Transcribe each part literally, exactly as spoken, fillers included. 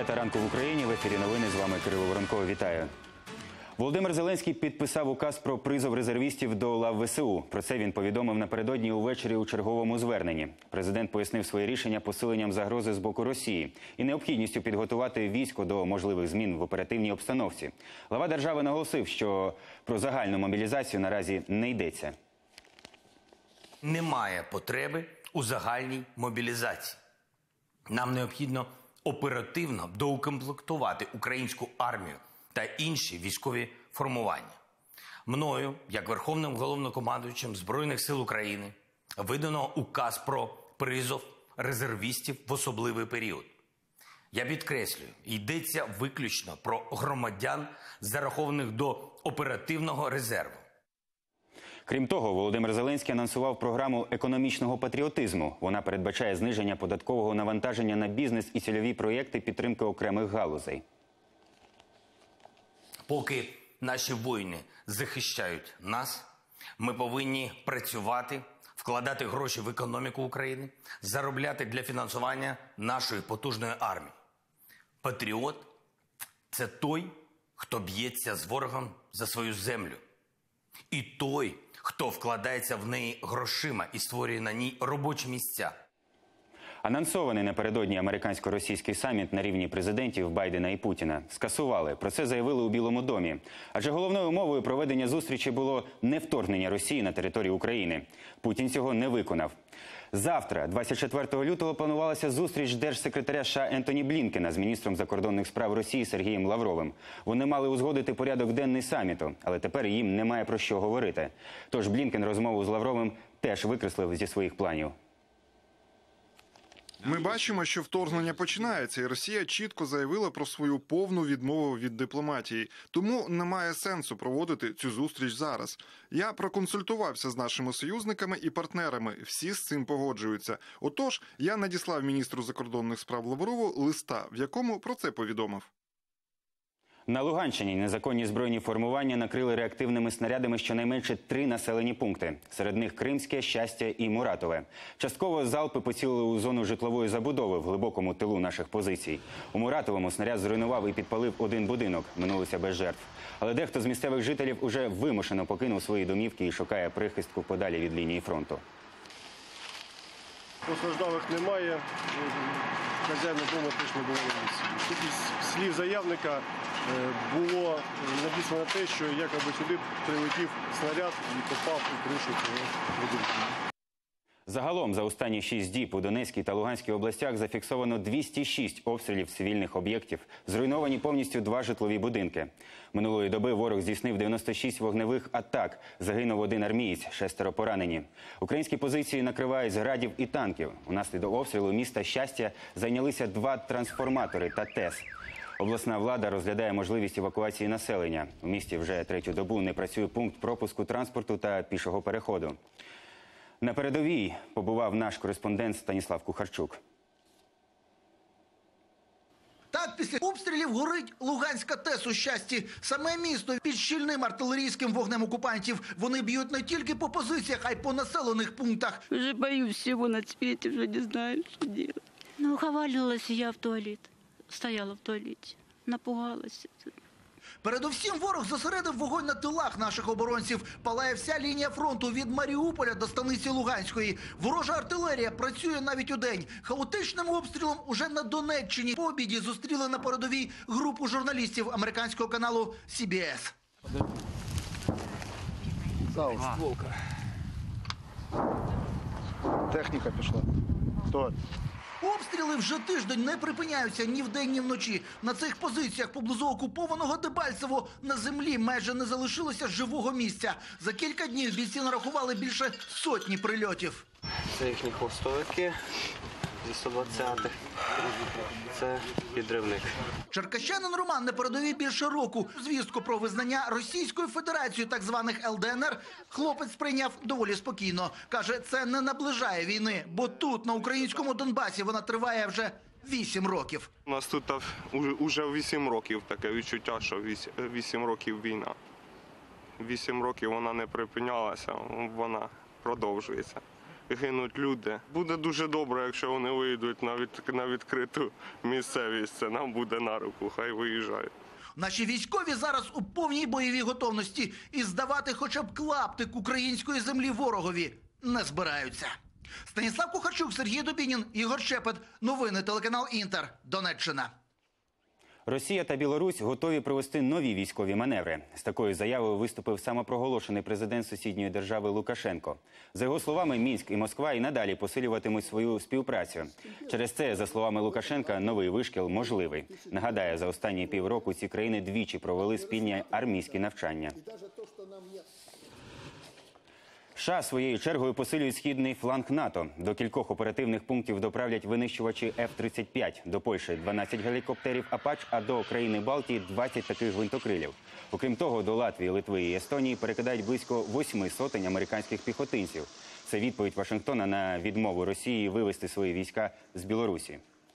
Дев'ята ранку в Україні. В ефірі новини. З вами Кирило Воронков. Вітаю. Володимир Зеленський підписав указ про призов резервістів до лав ВСУ. Про це він повідомив напередодні увечері у черговому зверненні. Президент пояснив своє рішення посиленням загрози з боку Росії і необхідністю підготувати військо до можливих змін в оперативній обстановці. Глава держави наголосив, що про загальну мобілізацію наразі не йдеться. Немає потреби у загальній мобілізації. Нам необхідно оперативно доукомплектувати українську армію та інші військові формування. Мною, як Верховним головнокомандуючим Збройних сил України, видано указ про призов резервістів в особливий період. Я підкреслюю, йдеться виключно про громадян, зарахованих до оперативного резерву. Крім того, Володимир Зеленський анонсував програму економічного патріотизму. Вона передбачає зниження податкового навантаження на бізнес і цільові проєкти підтримки окремих галузей. Поки наші воїни захищають нас, ми повинні працювати, вкладати гроші в економіку України, заробляти для фінансування нашої потужної армії. Патріот – це той, хто б'ється з ворогом за свою землю. І той, хто вкладається в неї грошима і створює на ній робочі місця. Анонсований напередодні американсько-російський саміт на рівні президентів Байдена і Путіна скасували. Про це заявили у Білому домі. Адже головною умовою проведення зустрічі було не вторгнення Росії на територію України. Путін цього не виконав. Завтра, двадцять четвертого лютого, планувалася зустріч держсекретаря США Ентоні Блінкена з міністром закордонних справ Росії Сергієм Лавровим. Вони мали узгодити порядок денний саміту, але тепер їм немає про що говорити. Тож Блінкен розмову з Лавровим теж викреслив зі своїх планів. Ми бачимо, що вторгнення починається, і Росія чітко заявила про свою повну відмову від дипломатії. Тому немає сенсу проводити цю зустріч зараз. Я проконсультувався з нашими союзниками і партнерами. Всі з цим погоджуються. Отож, я надіслав міністру закордонних справ Лаврову листа, в якому про це повідомив. На Луганщині незаконні збройні формування накрили реактивними снарядами щонайменше три населені пункти. Серед них Кримське, Щастя і Муратове. Частково залпи поцілили у зону житлової забудови в глибокому тилу наших позицій. У Муратовому снаряд зруйнував і підпалив один будинок. Минулося без жертв. Але дехто з місцевих жителів уже вимушено покинув свої домівки і шукає прихистку подалі від лінії фронту. Постраждалих немає. Хазяїна дому теж не було на місці. Тут із слів заявника було написано те, що якоби сюди прилетів снаряд і попав у кришу цього будинку. Загалом за останні шість діб у Донецькій та Луганській областях зафіксовано двісті шість обстрілів цивільних об'єктів. Зруйновані повністю два житлові будинки. Минулої доби ворог здійснив дев'яносто шість вогневих атак. Загинув один армієць, шестеро поранені. Українські позиції накривають з градів і танків. Унаслідок обстрілу міста Щастя зайнялися два трансформатори та ТЕС. Обласна влада розглядає можливість евакуації населення. У місті вже третю добу не працює пункт пропуску транспорту та пішого переходу. На передовій побував наш кореспондент Станіслав Кухарчук. Так, після обстрілів горить Луганська ТЕС у Щасті. Саме місто під щільним артилерійським вогнем окупантів. Вони б'ють не тільки по позиціях, а й по населених пунктах. Вже боюсь всього на світі, вже не знаю, що робити. Ну, ховалилася я в туалет. Стояла в туалеті, напугалася. Передусім ворог зосередив вогонь на тилах наших оборонців. Палає вся лінія фронту від Маріуполя до станиці Луганської. Ворожа артилерія працює навіть удень. Хаотичним обстрілом уже на Донеччині по обіді зустріли на передовій групу журналістів американського каналу Сі Бі Ес. Стволка. Техніка пішла. Хто? Обстріли вже тиждень не припиняються ні вдень, ні вночі. На цих позиціях поблизу окупованого Дебальцево на землі майже не залишилося живого місця. За кілька днів бійці нарахували більше сотні прильотів. Це їхні хвостовики зі сто двадцятих. Це підривник. Черкащанин Роман на передовій більше року. Звістку про визнання Російською Федерацією так званих Ел Де Ен Ер хлопець сприйняв доволі спокійно. Каже, це не наближає війни, бо тут, на українському Донбасі, вона триває вже вісім років. У нас тут вже вісім років таке відчуття, що вісім років війна. Вісім років вона не припинялася, вона продовжується. гинуть люди. Буде дуже добре, якщо вони вийдуть на, від, на відкриту місцевість. Це нам буде на руку, хай виїжджають. Наші військові зараз у повній бойовій готовності і здавати хоча б клаптик української землі ворогові не збираються. Станіслав Кухарчук, Сергій Дубінін, Ігор Шепет. Новини телеканал Інтер. Донеччина. Росія та Білорусь готові провести нові військові маневри. З такою заявою виступив самопроголошений президент сусідньої держави Лукашенко. За його словами, Мінськ і Москва і надалі посилюватимуть свою співпрацю. Через це, за словами Лукашенка, новий вишкіл можливий. Нагадаю, за останні півроку ці країни двічі провели спільні армійські навчання. США своєю чергою посилюють східний фланг НАТО. До кількох оперативних пунктів доправлять винищувачі еф тридцять п'ять. До Польщі – дванадцять гелікоптерів «Апач», а до країни Балтії – двадцять таких гвинтокрилів. Окрім того, до Латвії, Литви і Естонії перекидають близько восьми сотень американських піхотинців. Це відповідь Вашингтона на відмову Росії вивести свої війська з Білорусі.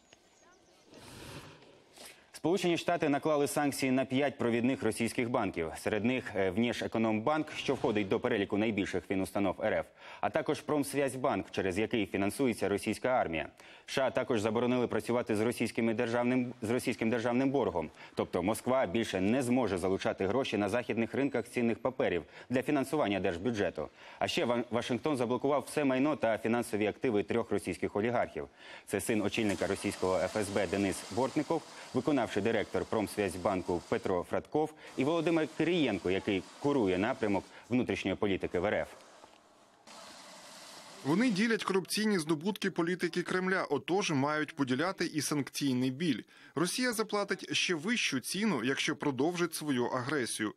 Сполучені Штати наклали санкції на п'ять провідних російських банків. Серед них Внешекономбанк, що входить до переліку найбільших фінустанов ер еф, а також Промсвязьбанк, через який фінансується російська армія. США також заборонили працювати з російським державним, з російським державним боргом. Тобто Москва більше не зможе залучати гроші на західних ринках цінних паперів для фінансування держбюджету. А ще Вашингтон заблокував все майно та фінансові активи трьох російських олігархів. Це син очільника російського еф ес бе Денис Бортников, виконавчий директор Промсвязьбанку Петро Фрадков і Володимир Кирієнко, який курує напрямок внутрішньої політики в ер еф. Вони ділять корупційні здобутки політики Кремля, отож мають поділяти і санкційний біль. Росія заплатить ще вищу ціну, якщо продовжить свою агресію.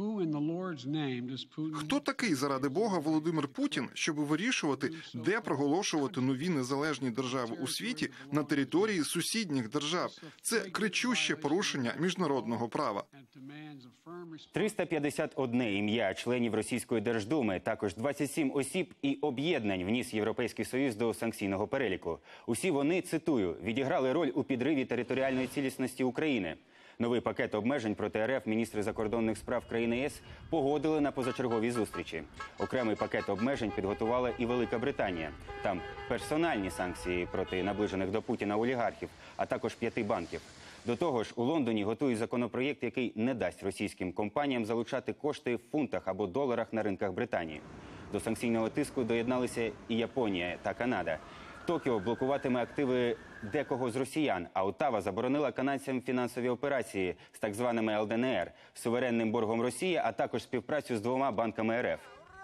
Хто такий, заради Бога, Володимир Путін, щоб вирішувати, де проголошувати нові незалежні держави у світі на території сусідніх держав? Це кричуще порушення міжнародного права. триста п'ятдесят одне ім'я членів Російської Держдуми, також двадцять сім осіб і об'єднань вніс Європейський Союз до санкційного переліку. Усі вони, цитую, відіграли роль у підриві територіальної цілісності України. Новий пакет обмежень проти ер еф міністри закордонних справ країни ЄС погодили на позачерговій зустрічі. Окремий пакет обмежень підготувала і Велика Британія. Там персональні санкції проти наближених до Путіна олігархів, а також п'яти банків. До того ж, у Лондоні готують законопроєкт, який не дасть російським компаніям залучати кошти в фунтах або доларах на ринках Британії. До санкційного тиску доєдналися і Японія та Канада. Токіо блокуватиме активи декого з росіян, а Оттава заборонила канадцям фінансові операції з так званими ел де ен ер, суверенним боргом Росії, а також співпрацю з двома банками ер еф.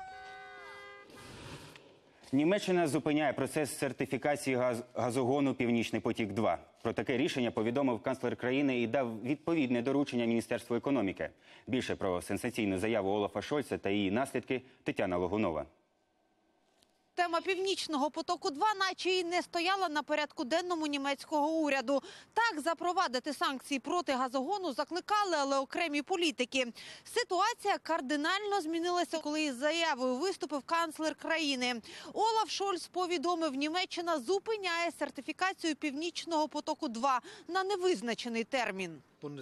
Німеччина зупиняє процес сертифікації газ... газогону «Північний потік-два». Про таке рішення повідомив канцлер країни і дав відповідне доручення Міністерству економіки. Більше про сенсаційну заяву Олафа Шольца та її наслідки Тетяна Логунова. Тема «Північного потоку-два» наче і не стояла на порядку денному німецького уряду. Так, запровадити санкції проти газогону закликали, але окремі політики. Ситуація кардинально змінилася, коли із заявою виступив канцлер країни. Олаф Шольц повідомив, Німеччина зупиняє сертифікацію «Північного потоку-два» на невизначений термін.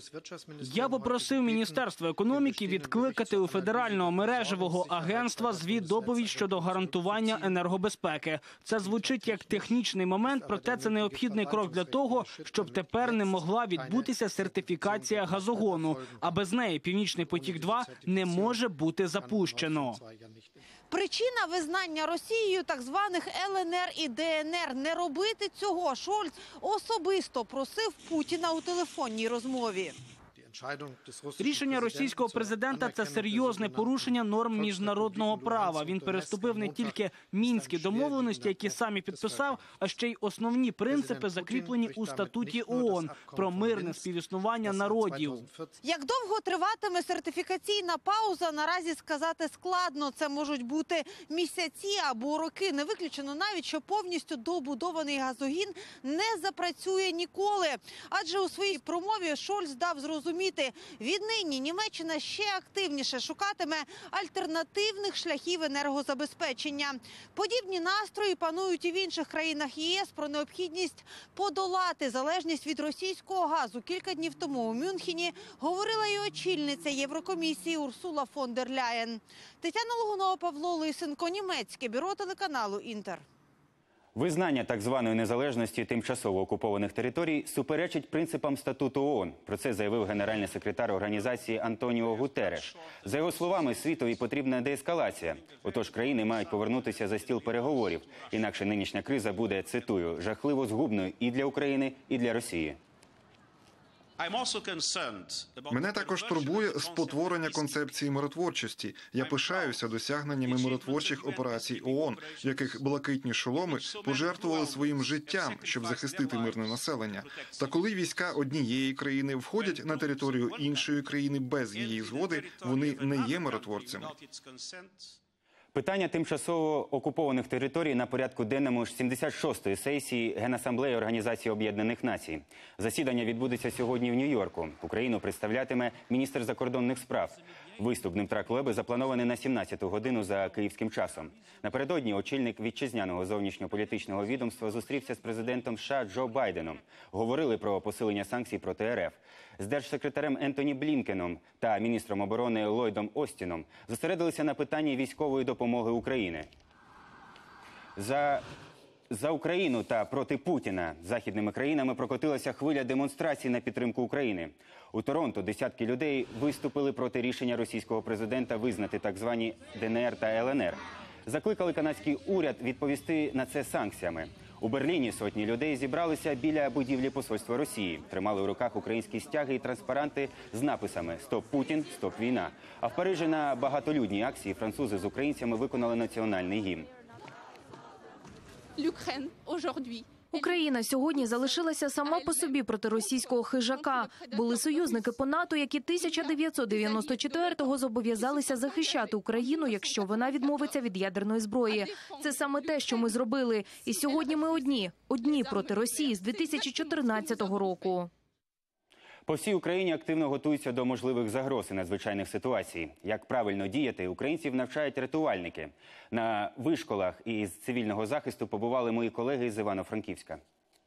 Я попросив Міністерство економіки відкликати у Федерального мережевого агентства звіт доповідь щодо гарантування енергобезпеки. Це звучить як технічний момент, проте це необхідний крок для того, щоб тепер не могла відбутися сертифікація газогону, а без неї «Північний потік-два» не може бути запущено. Причина визнання Росією так званих ел ен ер і де ен ер. Не робити цього Шольц особисто просив Путіна у телефонній розмові. Рішення російського президента – це серйозне порушення норм міжнародного права. Він переступив не тільки мінські домовленості, які самі підписав, а ще й основні принципи, закріплені у статуті ООН про мирне співіснування народів. Як довго триватиме сертифікаційна пауза, наразі сказати складно. Це можуть бути місяці або роки. Не виключено навіть, що повністю добудований газогін не запрацює ніколи. Адже у своїй промові Шольц дав зрозуміти, віднині Німеччина ще активніше шукатиме альтернативних шляхів енергозабезпечення. Подібні настрої панують і в інших країнах ЄС про необхідність подолати залежність від російського газу. Кілька днів тому у Мюнхені говорила і очільниця Єврокомісії Урсула фон дер Ляєн. Тетяна Логунова, Павло Лисенко, Німецьке бюро телеканалу «Інтер». Визнання так званої незалежності тимчасово окупованих територій суперечить принципам статуту ООН. Про це заявив генеральний секретар організації Антоніо Гутереш. За його словами, світові потрібна деескалація. Отож, країни мають повернутися за стіл переговорів. Інакше нинішня криза буде, цитую, жахливо згубною і для України, і для Росії. Мене також турбує спотворення концепції миротворчості. Я пишаюся досягненнями миротворчих операцій ООН, в яких блакитні шоломи пожертвували своїм життям, щоб захистити мирне населення. Та коли війська однієї країни входять на територію іншої країни без її згоди, вони не є миротворцями. Питання тимчасово окупованих територій на порядку денному сімдесят шостої сесії Генасамблеї Організації Об'єднаних Націй. Засідання відбудеться сьогодні в Нью-Йорку. Україну представлятиме міністр закордонних справ. Виступ Дмитра Кулеби запланований на сімнадцяту годину за київським часом. Напередодні очільник вітчизняного зовнішньополітичного відомства зустрівся з президентом США Джо Байденом. Говорили про посилення санкцій проти РФ. З держсекретарем Ентоні Блінкеном та міністром оборони Ллойдом Остіном зосередилися на питанні військової допомоги України. За... За Україну та проти Путіна західними країнами прокотилася хвиля демонстрацій на підтримку України. У Торонто десятки людей виступили проти рішення російського президента визнати так звані ДНР та ЛНР. Закликали канадський уряд відповісти на це санкціями. У Берліні сотні людей зібралися біля будівлі посольства Росії. Тримали у руках українські стяги і транспаранти з написами «Стоп Путін, стоп війна». А в Парижі на багатолюдній акції французи з українцями виконали національний гімн. Україна сьогодні залишилася сама по собі проти російського хижака. Були союзники по НАТО, які тисяча дев'ятсот дев'яносто четвертого зобов'язалися захищати Україну, якщо вона відмовиться від ядерної зброї. Це саме те, що ми зробили. І сьогодні ми одні. Одні проти Росії з дві тисячі чотирнадцятого року. По всій Україні активно готуються до можливих загроз і надзвичайних ситуацій. Як правильно діяти, українців навчають рятувальники. На вишколах із цивільного захисту побували мої колеги з Івано-Франківська.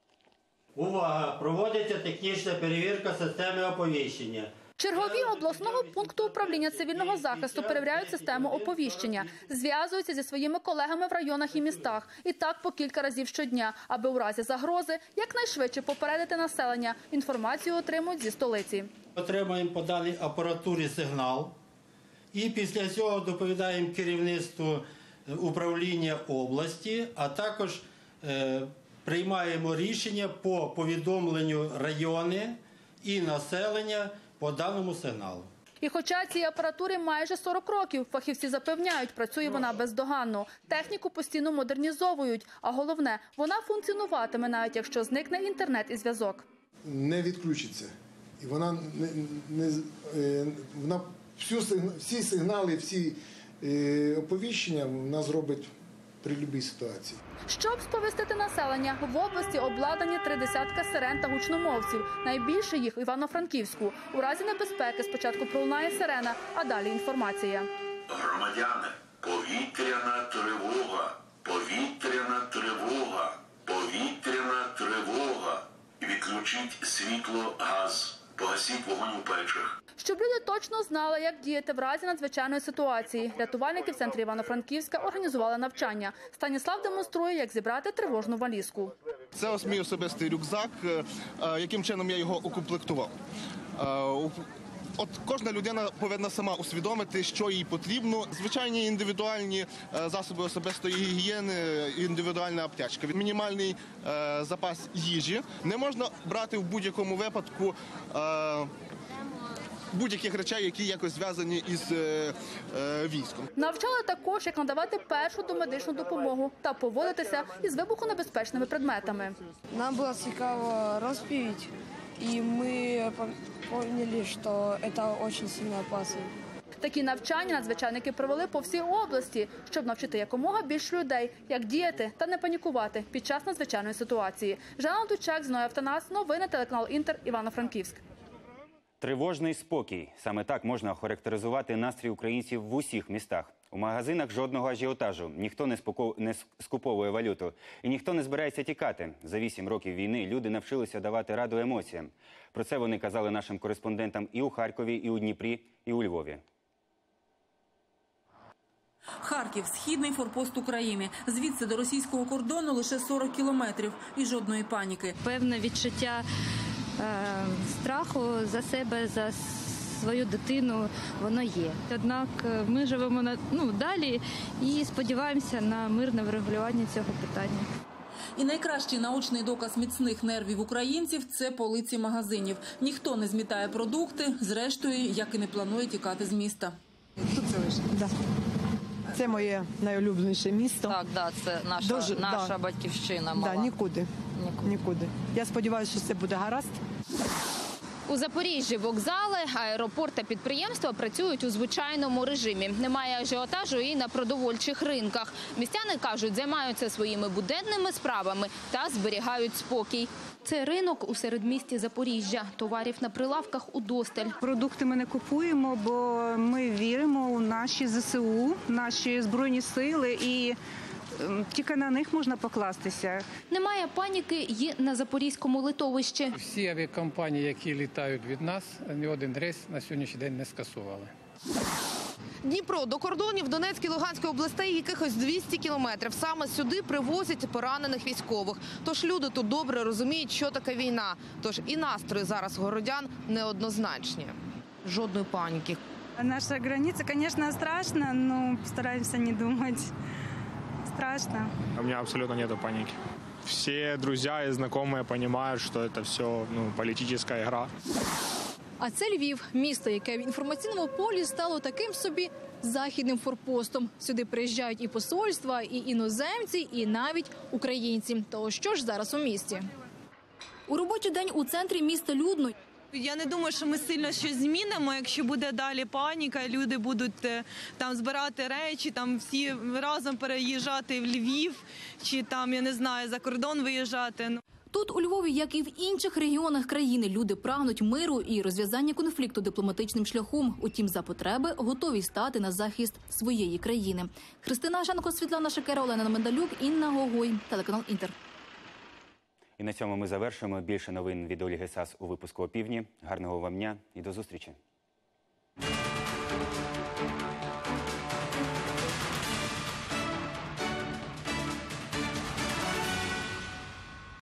Увага! Проводиться технічна перевірка системи оповіщення. Чергові обласного пункту управління цивільного захисту перевіряють систему оповіщення, зв'язуються зі своїми колегами в районах і містах. І так по кілька разів щодня, аби у разі загрози якнайшвидше попередити населення. Інформацію отримують зі столиці. Отримаємо по даній апаратурі сигнал і після цього доповідаємо керівництву управління області, а також е, приймаємо рішення по повідомленню райони і населення по даному сигналу. І хоча цій апаратурі майже сорок років, фахівці запевняють, працює вона бездоганно. Техніку постійно модернізовують, а головне, вона функціонуватиме навіть якщо зникне інтернет і зв'язок. Не відключиться. І вона не, не вона всю, всі сигнали, всі е, оповіщення вона зробить при будь-якій ситуації. Щоб сповістити населення, в області обладнані три десятка сирен та гучномовців. Найбільше їх в Івано-Франківську. У разі небезпеки спочатку пролунає сирена, а далі інформація. Громадяни, повітряна тривога, повітряна тривога, повітряна тривога. Відключіть світло, газ, погасіть вогонь у печах. Щоб люди точно знали, як діяти в разі надзвичайної ситуації, рятувальники в центрі Івано-Франківська організували навчання. Станіслав демонструє, як зібрати тривожну валізку. Це ось мій особистий рюкзак, яким чином я його укомплектував. От кожна людина повинна сама усвідомити, що їй потрібно. Звичайні індивідуальні засоби особистої гігієни, індивідуальна аптечка. Мінімальний е, запас їжі. Не можна брати в будь-якому випадку е, будь-яких речей, які якось зв'язані із е, е, військом. Навчали також, як надавати першу домедичну допомогу та поводитися із вибухонебезпечними предметами. Нам було цікаво розповідь. І ми поняли, що це дуже сильно опасно. Такі навчання надзвичайники провели по всій області, щоб навчити якомога більше людей, як діяти та не панікувати під час надзвичайної ситуації. Жанна Дучак, Зноя Автонас, новини, телеканал Інтер, Івано-Франківськ. Тривожний спокій. Саме так можна охарактеризувати настрій українців в усіх містах. У магазинах жодного ажіотажу, ніхто не, споко... не скуповує валюту і ніхто не збирається тікати. За вісім років війни люди навчилися давати раду емоціям. Про це вони казали нашим кореспондентам і у Харкові, і у Дніпрі, і у Львові. Харків – східний форпост України. Звідси до російського кордону лише сорок кілометрів і жодної паніки. Певне відчуття е, страху за себе, за свою дитину, воно є. Однак ми живемо на, ну, далі і сподіваємося на мирне врегулювання цього питання. І найкращий научний доказ міцних нервів українців – це полиці магазинів. Ніхто не змітає продукти, зрештою, як і не планує тікати з міста. Тут це лише? Да. Це моє найулюбленіше місто. Так, да, це наша, Дуже, наша да. батьківщина мала. Да, нікуди. Нікуди. Нікуди. Я сподіваюся, що це буде гаразд. У Запоріжжі вокзали, аеропорт та підприємства працюють у звичайному режимі. Немає ажіотажу і на продовольчих ринках. Містяни кажуть, займаються своїми буденними справами та зберігають спокій. Це ринок у середмісті Запоріжжя. Товарів на прилавках удосталь. Продукти ми не купуємо, бо ми віримо у наші зе се у, наші Збройні сили і тільки на них можна покластися. Немає паніки і на Запорізькому литовищі. Всі авіакомпанії, які літають від нас, ні один рейс на сьогоднішній день не скасували. Дніпро до кордонів Донецької, Луганської областей якихось двісті кілометрів. Саме сюди привозять поранених військових. Тож люди тут добре розуміють, що таке війна. Тож і настрої зараз городян неоднозначні. Жодної паніки. Наша границя, звісно, страшна, але стараємося не думати. Страшно. У меня абсолютно нету паники. Все друзья и знакомые понимают, что это все ну, политическая игра. А це Львів – місто, яке в інформаційному полі стало таким собі західним форпостом. Сюди приїжджають і посольства, і іноземці, і навіть українці. То що ж зараз у місті? У робочий день у центрі міста людно. Я не думаю, що ми сильно щось змінимо, якщо буде далі паніка, люди будуть там збирати речі, там всі разом переїжджати в Львів, чи там, я не знаю, за кордон виїжджати. Тут у Львові, як і в інших регіонах країни, люди прагнуть миру і розв'язання конфлікту дипломатичним шляхом. Утім, за потреби готові стати на захист своєї країни. Христина Ашенко, Світлана Шикера, Олена Мендалюк, Інна Гогой, телеканал Інтер. І на цьому ми завершуємо. Більше новин від Ольги Сас у випуску опівдні. Гарного вам дня і до зустрічі.